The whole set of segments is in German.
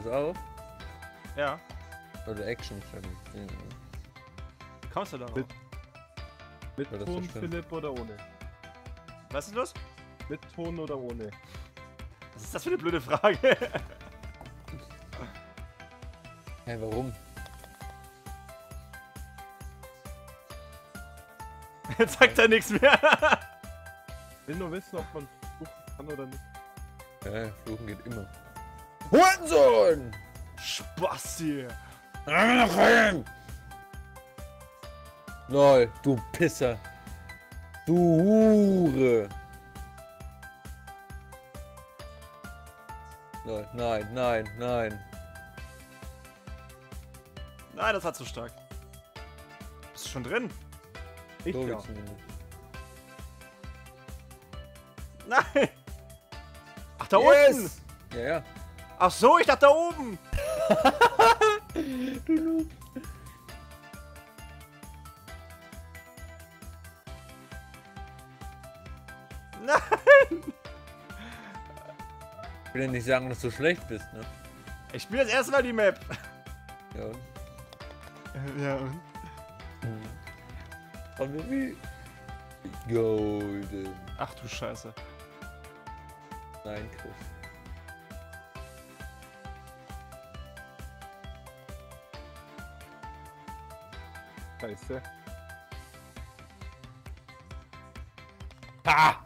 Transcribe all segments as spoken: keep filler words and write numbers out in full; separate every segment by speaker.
Speaker 1: das auf?
Speaker 2: Ja.
Speaker 1: Oder Action schon. Ja.
Speaker 2: Wie kommst du da drauf?
Speaker 3: Mit, mit
Speaker 1: Ja, das
Speaker 3: Ton,
Speaker 1: ist schön.
Speaker 3: Philipp, oder ohne?
Speaker 2: Was ist los?
Speaker 3: Mit Ton oder ohne?
Speaker 2: Was ist das für eine blöde Frage?
Speaker 1: Hä, warum?
Speaker 2: Jetzt sagt er nichts mehr.
Speaker 3: Will nur wissen, ob man fluchen kann oder nicht.
Speaker 1: Ja, fluchen geht immer. Hurensohn!
Speaker 2: Spaß hier.
Speaker 1: Lol, du Pisser. Du Hure. Lol, nein, nein, nein.
Speaker 2: Nein, das hat zu stark. Bist du schon drin?
Speaker 3: Ich
Speaker 1: So
Speaker 3: ja.
Speaker 1: geht's zumindest.
Speaker 2: Nein. Ach, da
Speaker 1: Yes!
Speaker 2: unten.
Speaker 1: Ja, ja.
Speaker 2: Ach so, ich dachte da oben.
Speaker 1: Du Noob.
Speaker 2: Nein.
Speaker 1: Ich will ja nicht sagen, dass du schlecht bist, ne?
Speaker 2: Ich spiele jetzt erstmal die Map.
Speaker 1: Ja, und?
Speaker 2: Ja, und?
Speaker 1: Aber wie? Golden.
Speaker 2: Ach du Scheiße.
Speaker 1: Nein, Chris.
Speaker 3: Scheiße.
Speaker 1: Ha!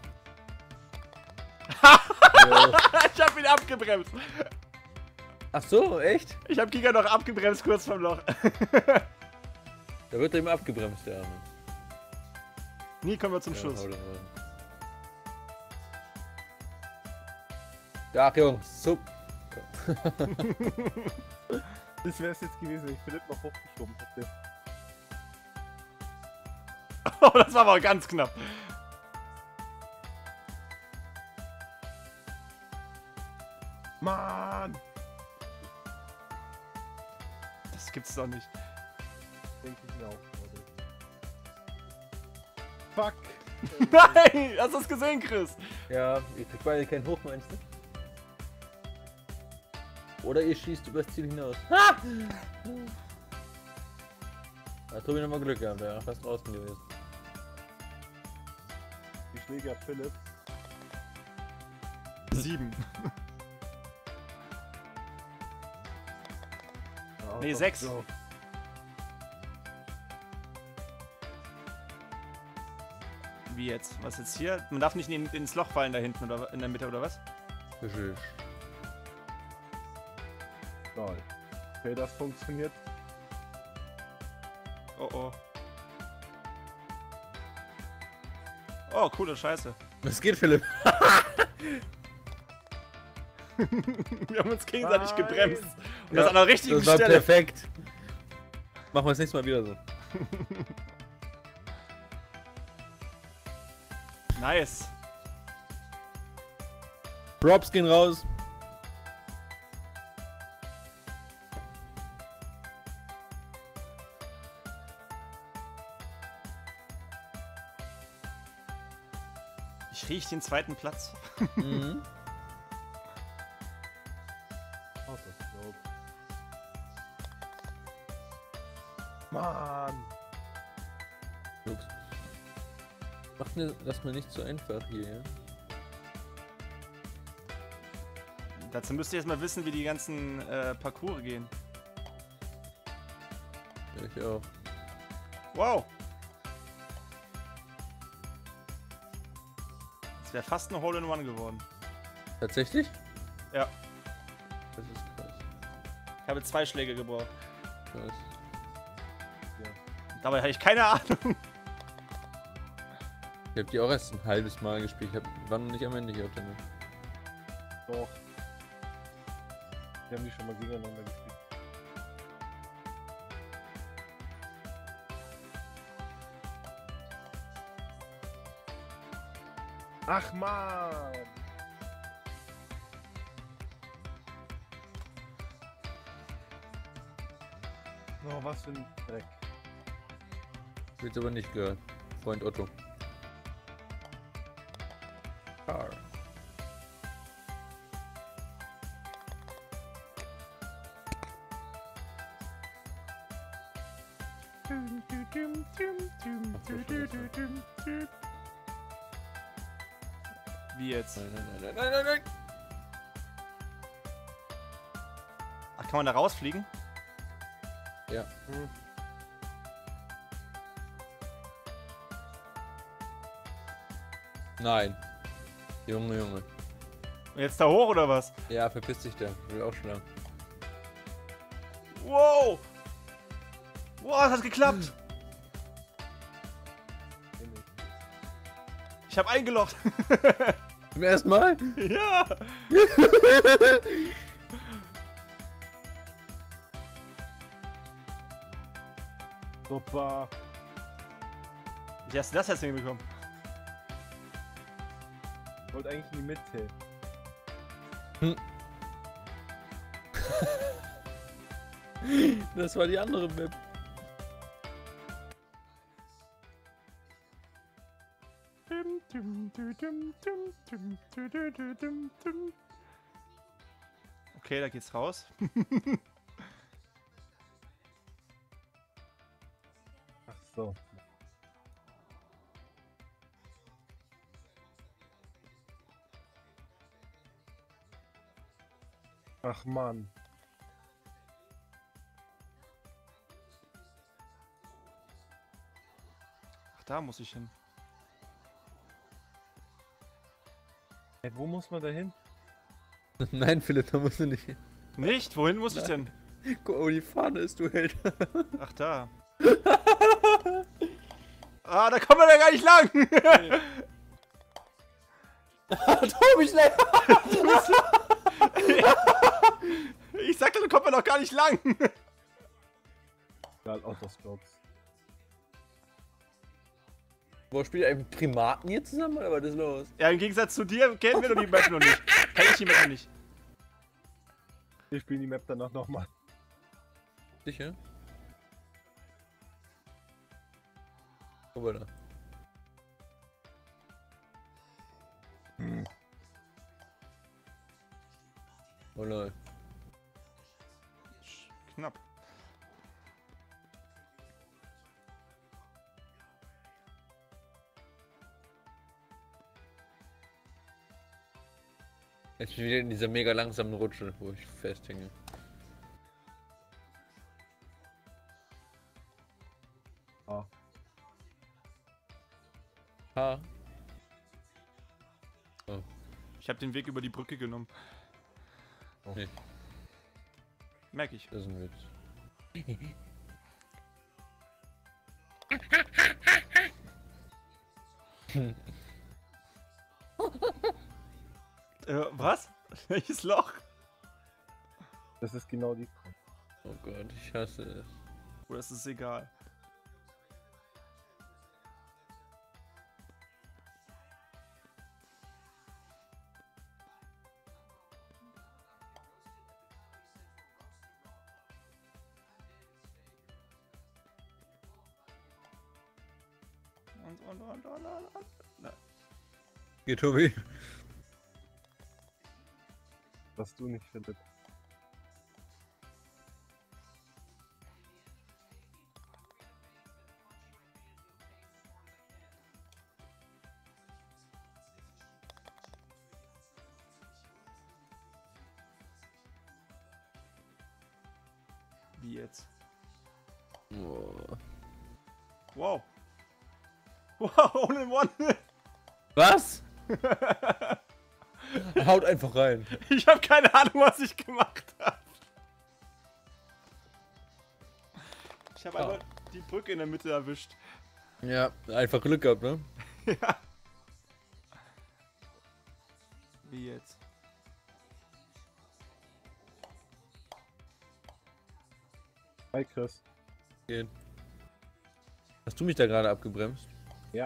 Speaker 2: Ich hab ihn abgebremst.
Speaker 1: Ach so, echt?
Speaker 2: Ich hab Giga noch abgebremst kurz vom Loch.
Speaker 1: Da wird er immer abgebremst, der Arme.
Speaker 2: Nie kommen wir zum
Speaker 1: Ja,
Speaker 2: Schluss.
Speaker 1: hau da rein. Ja, Jungs, sup.
Speaker 3: Das wäre es jetzt gewesen, wenn ich Philipp noch hochgeschoben hätte.
Speaker 2: Oh, das war aber ganz knapp.
Speaker 3: Mann!
Speaker 2: Das gibt's doch nicht.
Speaker 3: Denke ich mir auch gerade. Fuck!
Speaker 2: Nein! Hast du es gesehen, Chris?
Speaker 1: Ja, ihr kriegt beide keinen Hoch, meinst du? Oder ihr schießt übers Ziel hinaus. Ha! Da hat Tobi nochmal Glück gehabt, der wäre fast draußen gewesen.
Speaker 3: Die Schläge hat Philipp.
Speaker 2: Sieben.
Speaker 3: Ja,
Speaker 2: Nee,
Speaker 3: doch,
Speaker 2: sechs.
Speaker 3: so.
Speaker 2: Wie jetzt? Was jetzt hier? Man darf nicht in, ins Loch fallen da hinten oder in der Mitte oder was?
Speaker 1: Richtig.
Speaker 3: Toll. Okay, das funktioniert.
Speaker 2: Oh oh. Oh, coole Scheiße.
Speaker 1: Was geht, Philipp?
Speaker 2: Wir haben uns gegenseitig
Speaker 3: Nein.
Speaker 2: gebremst. Und
Speaker 1: Ja,
Speaker 2: das an der richtigen
Speaker 1: Das war
Speaker 2: Stelle.
Speaker 1: perfekt. Machen wir das nächste Mal wieder so.
Speaker 2: Nice.
Speaker 1: Props gehen raus.
Speaker 2: Ich riech den zweiten Platz.
Speaker 1: Mhm.
Speaker 3: Oh, das glaub. Mann!
Speaker 1: Jungs. Macht mir das mal nicht so einfach hier, ja?
Speaker 2: Dazu müsst ihr jetzt mal wissen, wie die ganzen äh, Parcours gehen.
Speaker 1: Ja, ich auch.
Speaker 2: Wow. Das wäre fast ein Hole-in-One geworden.
Speaker 1: Tatsächlich?
Speaker 2: Ja.
Speaker 1: Das ist krass.
Speaker 2: Ich habe zwei Schläge gebraucht.
Speaker 1: krass.
Speaker 2: Dabei hatte ich keine Ahnung.
Speaker 1: Ich hab die auch erst ein halbes Mal gespielt. Ich hab, war noch nicht am Ende hier auf der Map.
Speaker 3: Doch. Wir haben die schon mal gegeneinander gespielt. Ach man! Oh, was für ein Dreck.
Speaker 1: Wird aber nicht gehört. Freund Otto. Car.
Speaker 2: Wie jetzt?
Speaker 1: Nein, nein, nein, nein, nein, nein.
Speaker 2: Ach, kann man da rausfliegen?
Speaker 1: Ja.
Speaker 3: Hm.
Speaker 1: Nein. Junge, Junge.
Speaker 2: Und jetzt da hoch oder was?
Speaker 1: Ja, verpiss dich da. Ich will auch schlagen.
Speaker 2: Wow! Wow, das hat geklappt! Ich habe eingelocht.
Speaker 1: Zum ersten Mal?
Speaker 2: Ja!
Speaker 3: Super.
Speaker 2: Wie hast du das jetzt hinbekommen?
Speaker 3: Ich wollte eigentlich in die Mitte.
Speaker 1: Das war die andere Map.
Speaker 2: Okay, da geht's raus.
Speaker 3: Ach so. Ach Mann.
Speaker 2: Ach, da muss ich hin.
Speaker 3: Hey, wo muss man da hin?
Speaker 1: Nein, Philipp, da musst du nicht hin.
Speaker 2: Nicht? Wohin muss ich denn?
Speaker 1: Guck, oh, die Fahne ist, du Held.
Speaker 2: Ach, da. Ah, da kommen wir da gar nicht lang!
Speaker 1: Tobi, schnell!
Speaker 2: Ich sagte, da kommt man doch gar nicht lang!
Speaker 3: Egal, Autostops.
Speaker 1: Wo spielt ihr einen Primaten hier zusammen oder was ist los?
Speaker 2: Ja, im Gegensatz zu dir kennen wir doch die Map noch nicht. Kenn ich die Map noch nicht.
Speaker 3: Wir spielen die Map danach nochmal.
Speaker 1: Sicher? Guck mal da.
Speaker 3: Hm.
Speaker 1: Oh lol.
Speaker 2: Knapp.
Speaker 1: Jetzt bin ich wieder in dieser mega langsamen Rutsche, wo ich festhänge.
Speaker 3: Ah.
Speaker 1: Ha. Oh.
Speaker 2: Ich habe den Weg über die Brücke genommen.
Speaker 3: Oh.
Speaker 1: Nee,
Speaker 2: Merk ich.
Speaker 1: das ist ein Witz.
Speaker 2: Äh, was? Welches Loch?
Speaker 3: Das ist genau die.
Speaker 1: Oh Gott, ich hasse es.
Speaker 2: Oder ist es egal? Und, und, und, und, und, und. Na,
Speaker 1: Hier, Tobi.
Speaker 3: Was du nicht findest.
Speaker 2: wie jetzt?
Speaker 1: Oh.
Speaker 2: Wow. Wow, all in one.
Speaker 1: Was? Haut einfach rein.
Speaker 2: Ich habe keine Ahnung, was ich gemacht habe. Ich habe
Speaker 1: Ah.
Speaker 2: einfach die Brücke in der Mitte erwischt.
Speaker 1: Ja, einfach Glück gehabt, ne?
Speaker 2: Ja. Wie jetzt?
Speaker 3: Hi Chris.
Speaker 1: Geht. Hast du mich da gerade abgebremst?
Speaker 3: Ja.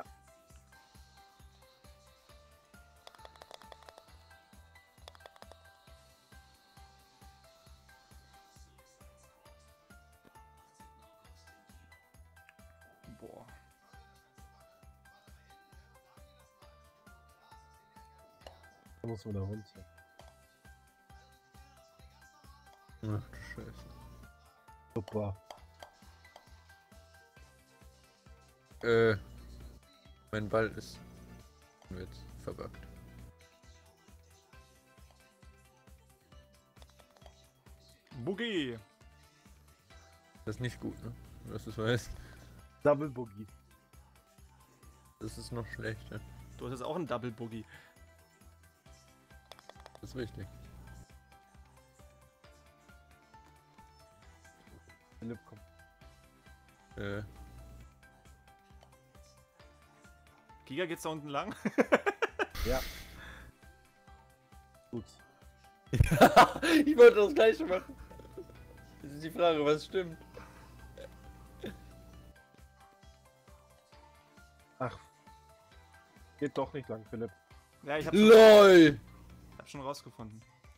Speaker 2: Boah.
Speaker 3: Da muss man da runter.
Speaker 1: Ach du Scheiße.
Speaker 3: Super.
Speaker 1: Äh. Mein Ball ist. Wird verbuggt.
Speaker 2: Boogie.
Speaker 1: Das ist nicht gut, ne? Was du weißt.
Speaker 3: Double Boogie.
Speaker 1: Das ist noch schlechter.
Speaker 2: Du hast jetzt auch einen Double Boogie.
Speaker 1: Das ist richtig.
Speaker 3: Philipp, komm.
Speaker 1: Äh.
Speaker 2: Giga, geht's da unten lang?
Speaker 3: Ja. Gut.
Speaker 1: Ich wollte das gleiche machen. Das ist die Frage, was stimmt.
Speaker 3: Ach. Geht doch nicht lang, Philipp.
Speaker 2: Ja, ich hab's schon,
Speaker 1: LOL!
Speaker 2: ich hab's schon rausgefunden.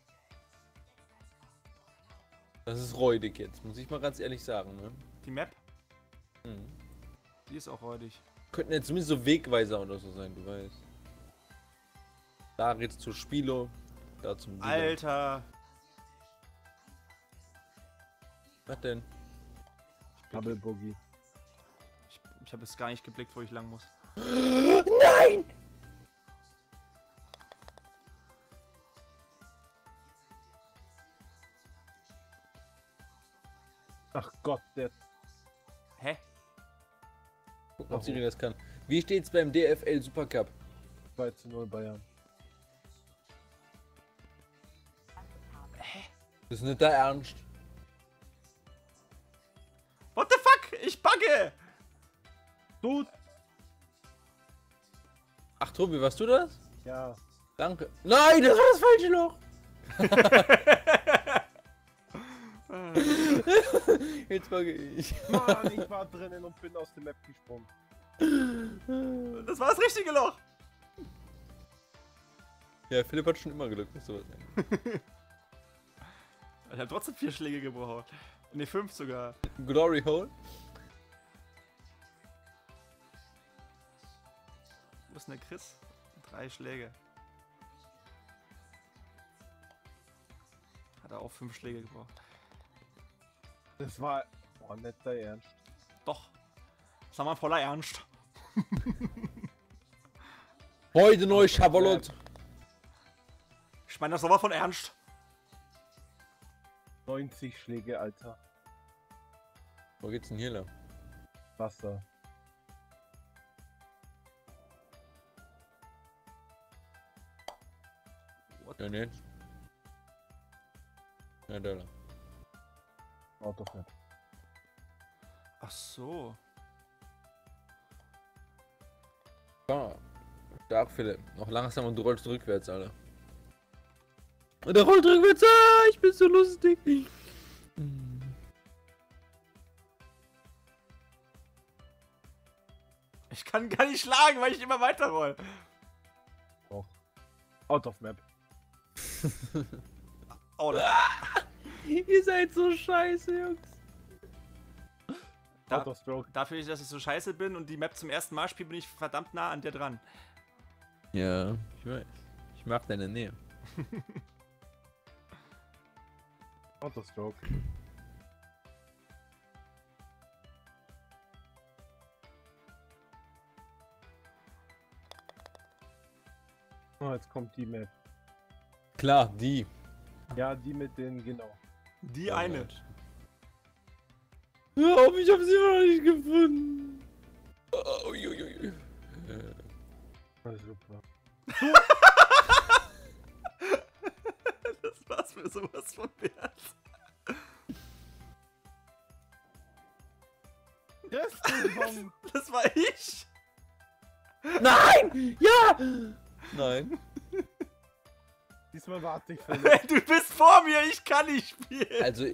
Speaker 1: Das ist räudig jetzt, muss ich mal ganz ehrlich sagen, ne?
Speaker 2: Die Map,
Speaker 1: Hm.
Speaker 2: die ist auch räudig.
Speaker 1: Könnten jetzt zumindest so Wegweiser oder so sein, du weißt. Da geht's zu Spilo, da zum Dealer.
Speaker 2: Alter!
Speaker 1: Was denn?
Speaker 3: Double Boogie.
Speaker 2: Ich, ich habe jetzt gar nicht geblickt, wo ich lang muss.
Speaker 1: Nein!
Speaker 3: Ach Gott, der
Speaker 2: Hä?
Speaker 1: Guck mal, ob Siri das kann. Wie steht's beim D F L Supercup?
Speaker 3: zwei zu null Bayern.
Speaker 1: Das ist nicht der Ernst.
Speaker 2: What the fuck? Ich bugge!
Speaker 3: Gut.
Speaker 1: Ach Tobi, warst du das?
Speaker 3: Ja.
Speaker 1: Danke. Nein, das war das falsche Loch! Jetzt bugge ich.
Speaker 3: Mann, ich war drinnen und bin aus der Map gesprungen.
Speaker 2: Das war das richtige Loch!
Speaker 1: Ja, Philipp hat schon immer Glück mit sowas.
Speaker 2: Ich habe trotzdem vier Schläge gebraucht. Ne, fünf sogar.
Speaker 1: Glory Hole.
Speaker 2: Wo ist denn der Chris? Drei Schläge. Hat er auch fünf Schläge gebraucht.
Speaker 3: Das war. Boah, nicht dein Ernst.
Speaker 2: Doch. Das war mal voller Ernst.
Speaker 1: Heute neu Schabalot.
Speaker 2: Ich meine das sowas von ernst.
Speaker 3: neunzig Schläge, Alter.
Speaker 1: Wo geht's denn hier lang?
Speaker 3: Wasser.
Speaker 2: What?
Speaker 1: Ja, ne? Ja, da lang.
Speaker 3: Out of Map.
Speaker 2: Ach so.
Speaker 1: Ah, stark, Philipp. Noch langsam und du rollst rückwärts, Alter. Und er rollt rückwärts. Ah, ich bin so lustig.
Speaker 2: Ich kann gar nicht schlagen, weil ich immer weiter roll.
Speaker 3: Doch. Out of Map.
Speaker 2: Oh, da,
Speaker 1: Ihr seid so scheiße, Jungs.
Speaker 2: Da-
Speaker 3: Out of Stroke.
Speaker 2: dafür, dass ich so scheiße bin und die Map zum ersten Mal spiele, bin ich verdammt nah an dir dran.
Speaker 1: Ja, ich weiß. Ich mag deine Nähe.
Speaker 3: Out of Stroke. Oh, jetzt kommt die Map.
Speaker 1: Klar, die.
Speaker 3: Ja, die mit den, genau.
Speaker 2: Die eine.
Speaker 1: Hör auf, ich hab sie immer noch nicht gefunden. Oh, uiuiui.
Speaker 3: Ah, super.
Speaker 2: Das war's mir sowas von wert.
Speaker 3: Yes, komm.
Speaker 2: Das war ich.
Speaker 1: Nein! Ja! Nein.
Speaker 3: Diesmal warte ich, Philipp.
Speaker 2: Du bist vor mir, ich kann nicht spielen.
Speaker 1: Also.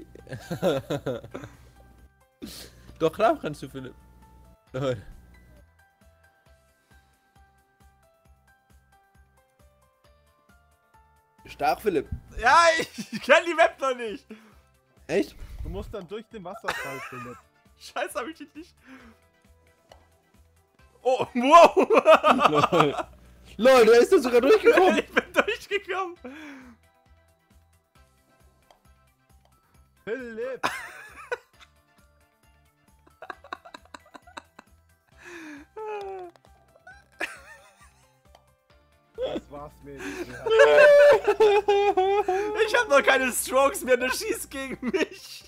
Speaker 1: Doch klar kannst du, Philipp. Lol. Stark, Philipp.
Speaker 2: Ja, ich kenn die Map noch nicht.
Speaker 1: Echt?
Speaker 3: Du musst dann durch den Wasserfall, Philipp.
Speaker 2: Scheiße, hab ich dich nicht. Oh, wow.
Speaker 1: Lol. Lol, da ist er sogar durchgekommen.
Speaker 2: Ich bin durchgekommen.
Speaker 3: Philipp! verarschst mich. Ja.
Speaker 2: Ich hab noch keine Strokes mehr, der schießt gegen mich.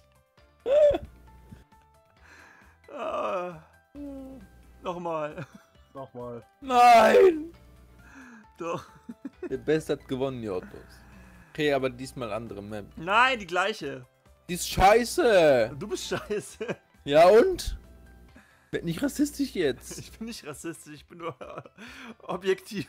Speaker 2: Ah. Nochmal.
Speaker 3: Nochmal.
Speaker 1: Nein!
Speaker 2: Doch.
Speaker 1: Der Beste hat gewonnen, die Autos. Okay, aber diesmal andere Map.
Speaker 2: Nein, die gleiche.
Speaker 1: Die ist scheiße!
Speaker 2: Du bist scheiße.
Speaker 1: Ja und? Werd nicht rassistisch jetzt.
Speaker 2: Ich bin nicht rassistisch, ich bin nur objektiv.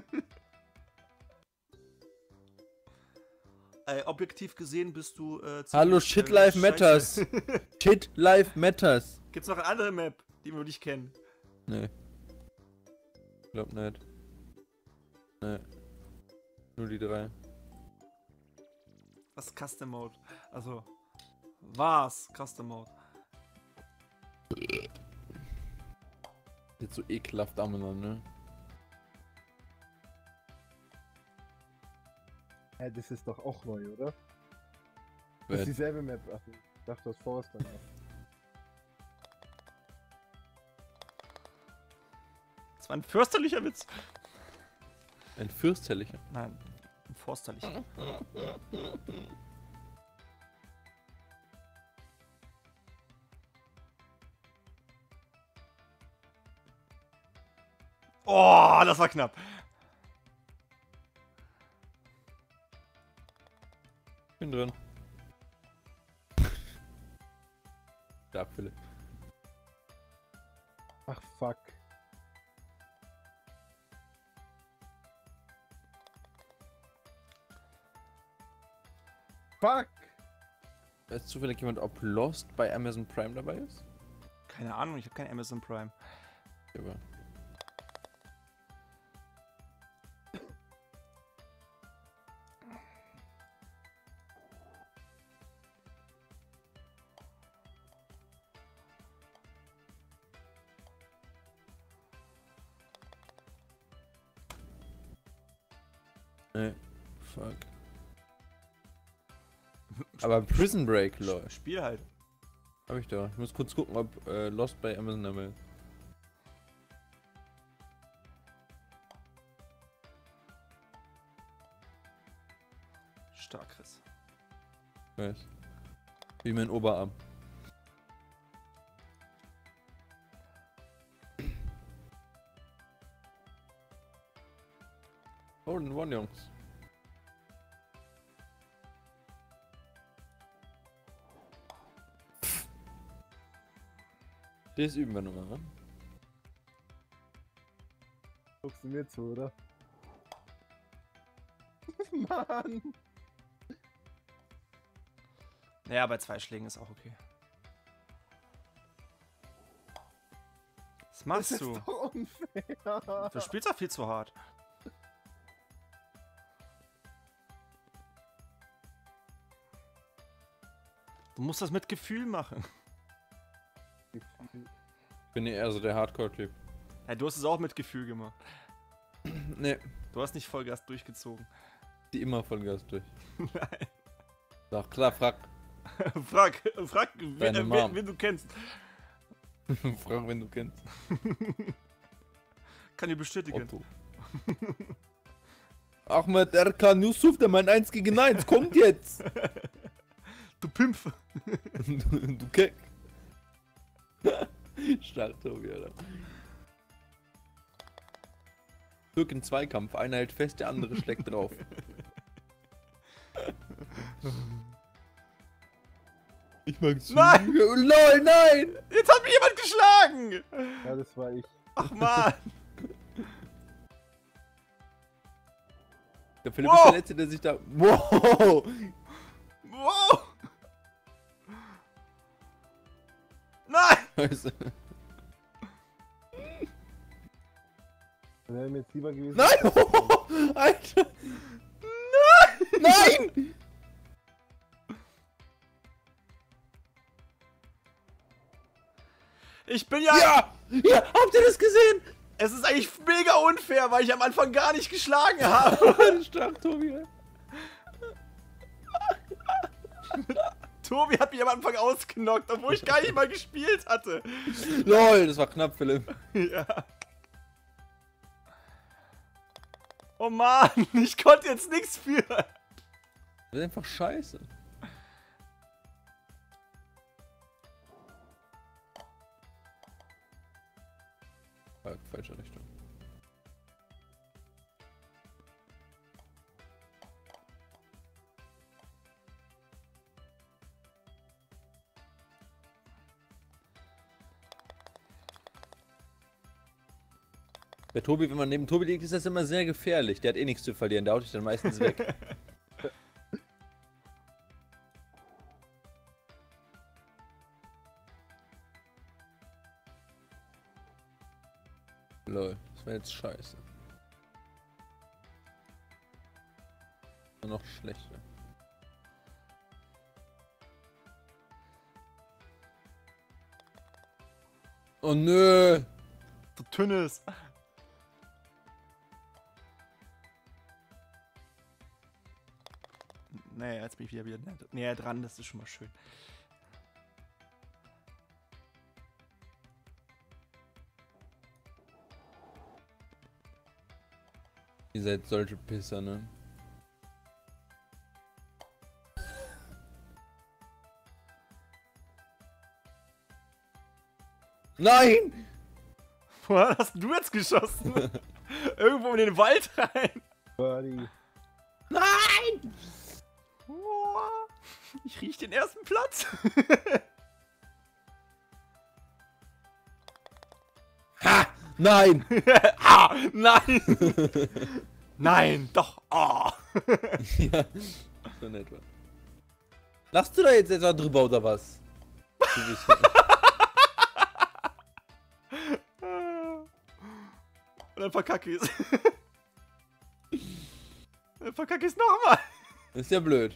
Speaker 2: Ey, objektiv gesehen bist du äh,
Speaker 1: Hallo,
Speaker 2: ziemlich,
Speaker 1: Shit
Speaker 2: äh,
Speaker 1: Life
Speaker 2: scheiße.
Speaker 1: Matters. Shit Life Matters.
Speaker 2: Gibt's noch eine andere Map, die wir nicht kennen?
Speaker 1: Nee. Glaub nicht. Nee. Nur die drei.
Speaker 2: Was ist Custom Mode? Also, was Custom Mode?
Speaker 1: Jetzt so ekelhaft aneinander, ne?
Speaker 3: Hä, das ist doch auch neu, oder? Das
Speaker 1: Wer-
Speaker 3: ist dieselbe Map. Ach, ich dachte, das Forest dann noch.
Speaker 2: Das war ein fürsterlicher Witz.
Speaker 1: Ein fürsterlicher.
Speaker 2: Nein, ein forsterlicher. Oh, das war knapp.
Speaker 1: Bin drin. Stark, Philipp.
Speaker 3: Ach, fuck. Fuck!
Speaker 1: Weiß zufällig jemand, ob Lost bei Amazon Prime dabei ist?
Speaker 2: Keine Ahnung, ich habe kein Amazon Prime.
Speaker 1: Aber nee, fuck. Aber Prison Break, lol.
Speaker 2: Spiel halt.
Speaker 1: Hab ich da. Ich muss kurz gucken, ob äh, Lost bei Amazon dabei ist.
Speaker 2: Stark, Chris.
Speaker 1: Weiß. Wie mein Oberarm. Hole in One, Jungs. Das üben wir nochmal, ne?
Speaker 3: Guckst du mir zu, oder? Mann!
Speaker 2: Ja, bei zwei Schlägen ist auch okay. Was machst
Speaker 3: Das
Speaker 2: du?
Speaker 3: ist doch unfair!
Speaker 2: Du spielst auch viel zu hart. Du musst das mit Gefühl machen.
Speaker 1: Ich bin eher so der Hardcore-Typ.
Speaker 2: Ja, du hast es auch mit Gefühl gemacht.
Speaker 1: Ne,
Speaker 2: Du hast nicht Vollgas durchgezogen.
Speaker 1: die immer Vollgas durch.
Speaker 2: Nein.
Speaker 1: Doch, klar, frag.
Speaker 2: Frag, frag, wen,
Speaker 1: Deine
Speaker 2: äh,
Speaker 1: Mom.
Speaker 2: wen, wen du kennst.
Speaker 1: Frag, wenn du kennst.
Speaker 2: Kann dir bestätigen.
Speaker 1: Otto. Ahmed Erkan Yusuf, der mein eins gegen eins, kommt jetzt!
Speaker 2: Du Pimpf.
Speaker 1: du, du Keck. Stark, Tobi, Alter. Türk in Zweikampf, einer hält fest, der andere schlägt drauf. Ich mag's.
Speaker 2: Nein!
Speaker 1: LOL, nein!
Speaker 2: Jetzt hat mich jemand geschlagen!
Speaker 3: Ja, das war ich.
Speaker 2: Ach man!
Speaker 1: Der Philipp
Speaker 2: Wow.
Speaker 1: ist der Letzte, der sich da... Wow!
Speaker 2: Wow! Nein!
Speaker 1: Scheiße.
Speaker 3: Dann wäre mir jetzt lieber gewesen.
Speaker 1: Nein! Alter! Nein! Nein!
Speaker 2: Ich bin ja...
Speaker 1: Ja! Ja! Habt ihr das gesehen?
Speaker 2: Es ist eigentlich mega unfair, weil ich am Anfang gar nicht geschlagen habe.
Speaker 1: Stark, Tobi.
Speaker 2: Tobi hat mich am Anfang ausgenockt, obwohl ich gar nicht mal gespielt hatte.
Speaker 1: LOL, das war knapp, Philipp.
Speaker 2: Ja. Oh Mann, ich konnte jetzt nichts für.
Speaker 1: Das ist einfach scheiße. Ah, falsche Richtung. Bei Tobi, wenn man neben Tobi liegt, ist das immer sehr gefährlich. Der hat eh nichts zu verlieren, der haut dich dann meistens weg. Lol, das wäre jetzt scheiße. Noch schlechter. Oh nö!
Speaker 2: So Tünnes. Naja, jetzt bin ich wieder wieder näher dran, das ist schon mal schön.
Speaker 1: Ihr seid solche Pisser, ne? Nein!
Speaker 2: Woher hast du jetzt geschossen? Irgendwo in den Wald rein.
Speaker 3: Birdie.
Speaker 1: Nein!
Speaker 2: Ich riech den ersten Platz.
Speaker 1: Ha! Nein!
Speaker 2: Ah, nein! Nein, doch. Oh.
Speaker 1: Ja, so in etwa. Lachst du da jetzt etwa drüber oder was?
Speaker 2: Und dann verkacke ich es. Dann verkacke ich es nochmal.
Speaker 1: Ist ja blöd.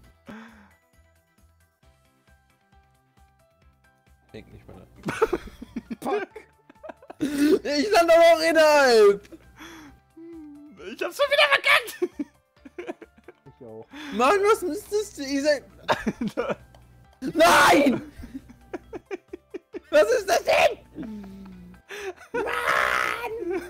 Speaker 1: Denk nicht mal.
Speaker 3: Fuck.
Speaker 1: Ich stand aber auch innerhalb!
Speaker 2: Ich hab's schon wieder verkackt!
Speaker 3: Ich auch.
Speaker 1: Mann, was ist das? Ihr seid... Nein! Was ist das denn? Mann!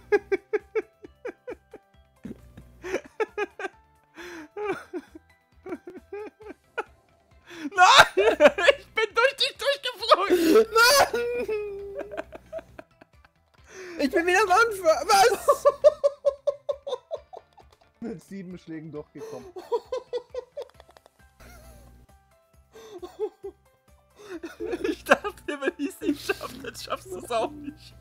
Speaker 2: Nein! Ich bin durch dich durchgeflogen!
Speaker 1: Mann! Ich bin wieder am Anfang! Was?
Speaker 3: Mit sieben Schlägen durchgekommen.
Speaker 2: Ich dachte, wenn ich es nicht schaffe, dann schaffst du es auch nicht.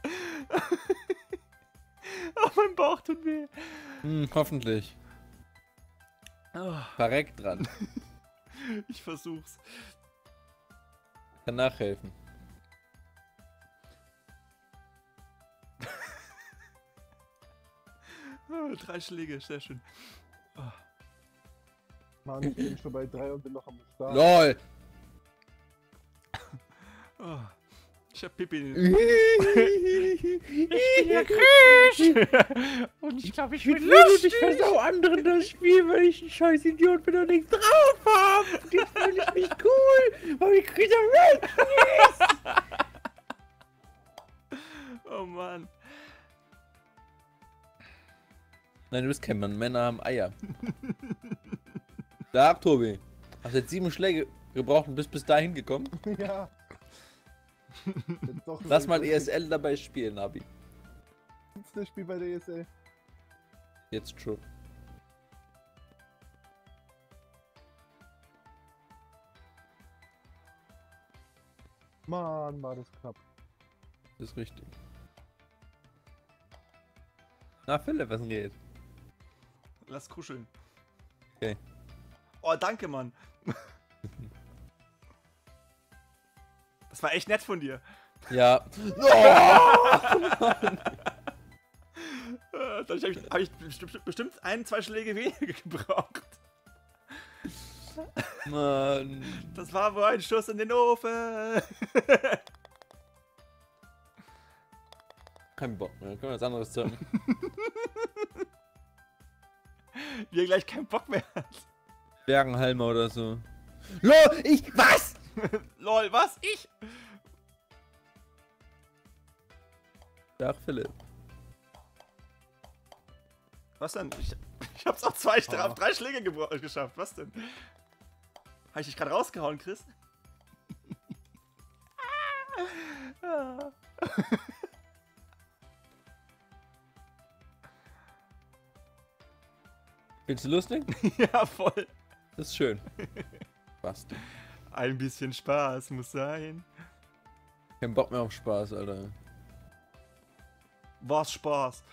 Speaker 2: Oh, mein Bauch tut weh.
Speaker 1: Hm, hoffentlich.
Speaker 2: Oh,
Speaker 1: Verreckt dran.
Speaker 2: ich versuch's.
Speaker 1: Kann nachhelfen.
Speaker 2: Oh, drei Schläge, sehr schön. Oh.
Speaker 3: Mann, ich bin schon bei drei und bin noch am Start.
Speaker 1: LOL!
Speaker 2: Oh. Ich hab Pipi in den...
Speaker 1: Ich
Speaker 2: bin ja Krisch! Und ich glaube, ich bin lustig!
Speaker 1: Ich versau anderen das Spiel, weil ich ein scheiß Idiot bin und nichts drauf hab! Jetzt fühle ich mich cool, weil ich krieg weg!
Speaker 2: Oh Mann.
Speaker 1: Nein, du bist kein Mann, Männer haben Eier. Sag, Tobi. Hast jetzt sieben Schläge gebraucht und bist bis dahin gekommen?
Speaker 3: Ja. Doch,
Speaker 1: Lass mal E S L dabei spielen, Abi.
Speaker 3: Gibt's das Spiel bei der E S L?
Speaker 1: Jetzt schon.
Speaker 3: Mann, war das knapp.
Speaker 1: Das ist richtig. Na, Philipp, was geht?
Speaker 2: Lass kuscheln.
Speaker 1: Okay.
Speaker 2: Oh, danke, Mann. Das war echt nett von dir.
Speaker 1: Ja.
Speaker 2: Dadurch habe ich, hab ich bestimmt, bestimmt ein, zwei Schläge weniger gebraucht.
Speaker 1: Mann.
Speaker 2: Das war wohl ein Schuss in den Ofen.
Speaker 1: Kein Bock mehr. Können wir was anderes zocken?
Speaker 2: Wie er gleich keinen Bock mehr hat.
Speaker 1: Bergenhalmer oder so. LOL, ich. Was?
Speaker 2: Lol, was? Ich?
Speaker 1: Ach, Philipp.
Speaker 2: Was denn? Ich, ich hab's auf zwei,
Speaker 3: Oh.
Speaker 2: auf drei Schläge gebro- geschafft. Was denn? Habe ich dich gerade rausgehauen, Chris? Ah.
Speaker 1: Findest du lustig?
Speaker 2: Ja, voll.
Speaker 1: Das ist schön. Basti.
Speaker 2: Ein bisschen Spaß muss sein.
Speaker 1: Kein Bock mehr auf Spaß, Alter.
Speaker 2: Was Spaß.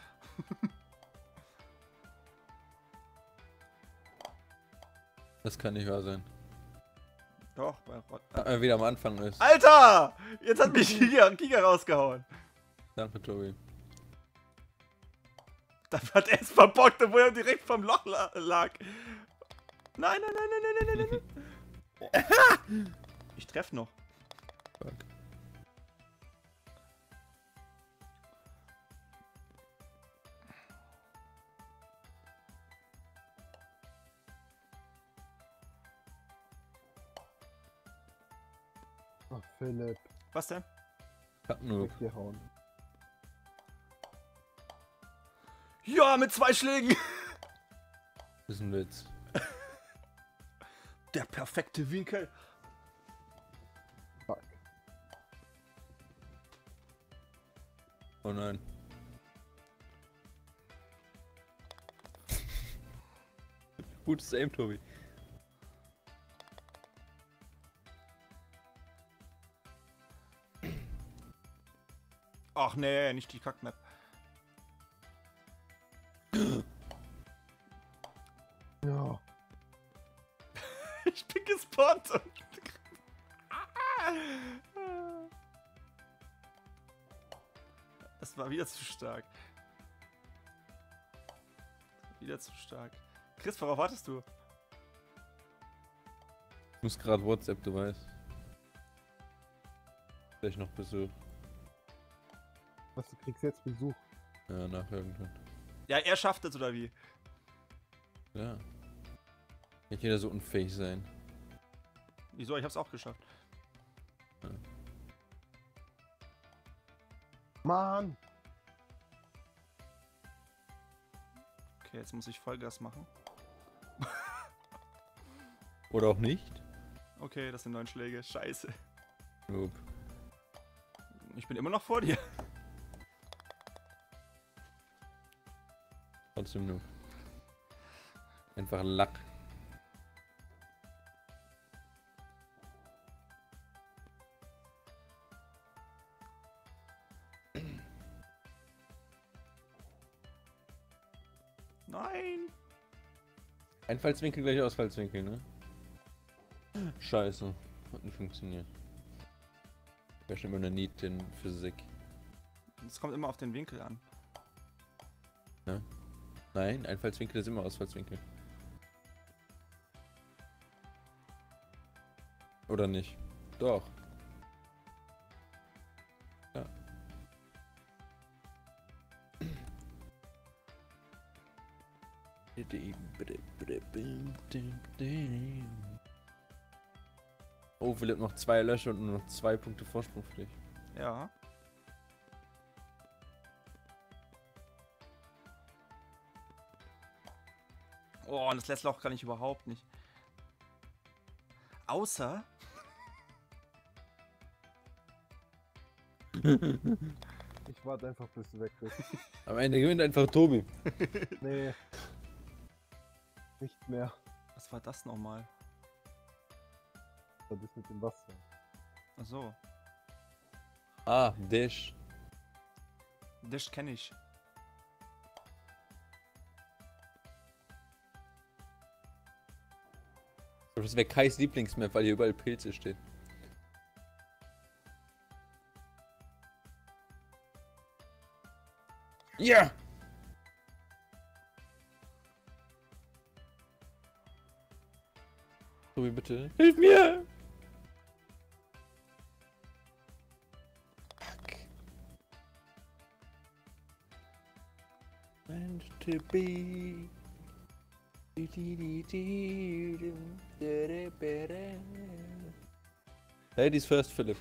Speaker 1: Das kann nicht wahr sein.
Speaker 2: Doch, bei Rot.
Speaker 1: Ah, wieder am Anfang ist.
Speaker 2: Alter! Jetzt hat mich Giga, Giga rausgehauen.
Speaker 1: Danke, Tobi.
Speaker 2: Da hat er es verbockt, obwohl er direkt vom Loch la lag. Nein, nein, nein, nein, nein, nein, nein, nein. Ich treffe noch.
Speaker 1: Fuck.
Speaker 3: Ach, Philipp,
Speaker 2: Was denn?
Speaker 1: Fuck nur.
Speaker 3: weggehauen.
Speaker 2: Ja, mit zwei Schlägen.
Speaker 1: Das ist ein Witz.
Speaker 2: Der perfekte Winkel.
Speaker 3: Fuck.
Speaker 1: Oh nein. Gutes Aim, Tobi.
Speaker 2: Ach nee, nicht die Kackmap.
Speaker 3: Ja.
Speaker 2: Ich bin gespawnt. und- Das war wieder zu stark. Wieder zu stark. Chris, worauf wartest du?
Speaker 1: Ich muss gerade WhatsApp, du weißt. Vielleicht noch Besuch.
Speaker 3: Was, du kriegst jetzt Besuch.
Speaker 1: Ja, nach irgendwann.
Speaker 2: Ja, er schafft es, oder wie?
Speaker 1: Ja. Nicht jeder so unfähig sein.
Speaker 2: Wieso? Ich hab's auch geschafft.
Speaker 3: Mann!
Speaker 2: Okay, jetzt muss ich Vollgas machen.
Speaker 1: Oder auch nicht?
Speaker 2: Okay, das sind neun Schläge. Scheiße.
Speaker 1: Nope.
Speaker 2: Ich bin immer noch vor dir.
Speaker 1: Trotzdem nur. Einfach Lack.
Speaker 2: Nein.
Speaker 1: Einfallswinkel gleich Ausfallswinkel, ne? Scheiße. Hat nicht funktioniert. Ich war schon immer eine Need in Physik.
Speaker 2: Es kommt immer auf den Winkel an.
Speaker 1: Nein, Einfallswinkel ist immer Ausfallswinkel. Oder nicht? Doch. Ja. Oh, Philipp noch zwei Löcher und nur noch zwei Punkte Vorsprung für dich.
Speaker 2: Ja. Oh, und das letzte Loch kann ich überhaupt nicht. Außer...
Speaker 3: Ich warte einfach, bis du weg bist.
Speaker 1: Am Ende gewinnt einfach Tobi.
Speaker 3: Nee. Nicht mehr.
Speaker 2: Was war das nochmal?
Speaker 3: Das ist mit dem Wasser.
Speaker 2: Achso.
Speaker 1: Ah, Dash.
Speaker 2: Das kenne ich.
Speaker 1: Das wäre Kais Lieblingsmap, weil hier überall Pilze stehen. Ja! Tobi, bitte. Hilf mir! Fuck. Meant to be. Ladies first, Philipp.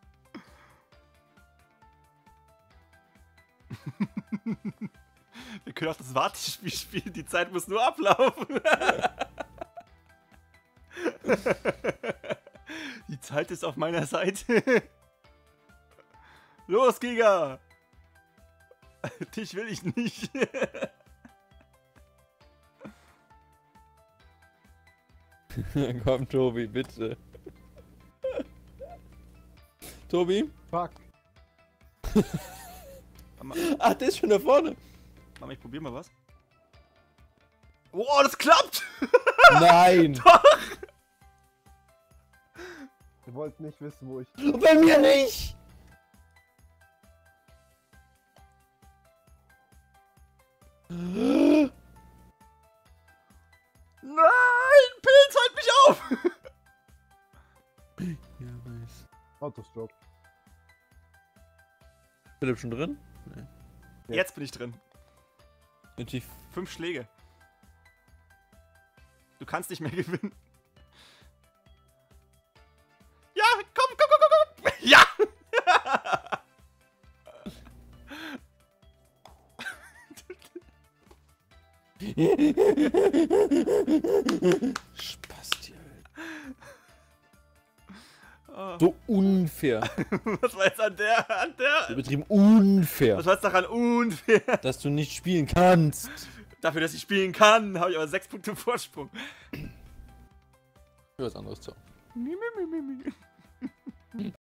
Speaker 2: Wir können auch das Wartespiel spielen, die Zeit muss nur ablaufen. Die Zeit ist auf meiner Seite. Los, Giga! Dich will ich nicht.
Speaker 1: Komm, Tobi, bitte. Tobi?
Speaker 3: Fuck.
Speaker 1: Ach, der ist schon da vorne.
Speaker 2: Mama, ich probier mal was. Oh, das klappt!
Speaker 1: Nein!
Speaker 2: Doch!
Speaker 3: Ihr wollt nicht wissen, wo ich...
Speaker 1: Bei mir nicht!
Speaker 2: Nein! Pilz, halt mich auf!
Speaker 1: Ja, nice.
Speaker 3: Autostroke.
Speaker 1: Philipp schon drin? Nee.
Speaker 2: Jetzt bin ich drin.
Speaker 1: Natürlich.
Speaker 2: Fünf Schläge. Du kannst nicht mehr gewinnen. Ja, komm, komm, komm, komm, komm. Ja!
Speaker 1: Spasti,
Speaker 2: Oh.
Speaker 1: so unfair.
Speaker 2: Was war jetzt an der, an der?
Speaker 1: Übertrieben unfair.
Speaker 2: Was war jetzt daran unfair?
Speaker 1: Dass du nicht spielen kannst.
Speaker 2: Dafür, dass ich spielen kann, habe ich aber sechs Punkte Vorsprung.
Speaker 1: Für was anderes zu.
Speaker 2: Mi, mi, mi, mi, mi.